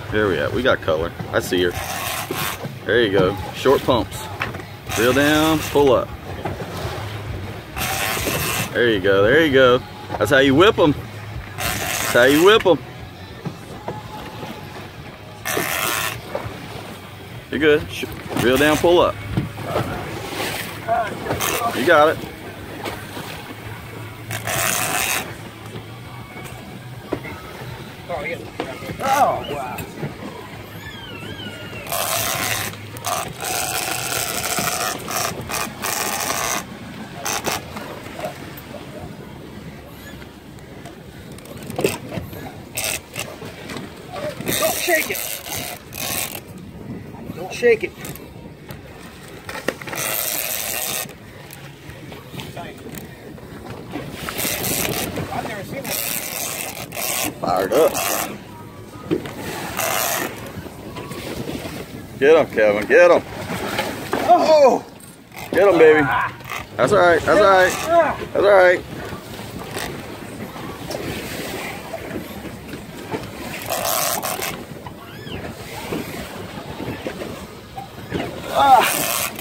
There we at? We got color. I see her. There you go. Short pumps. Reel down, pull up. There you go. There you go. That's how you whip them. That's how you whip them. You're good. Reel down, pull up. You got it. Oh, wow. Don't shake it. Don't shake it. I've never seen that. Fired up. Get him, Kevin. Get him. Oh! Get him, baby. That's all right. That's all right. That's all right. Ah!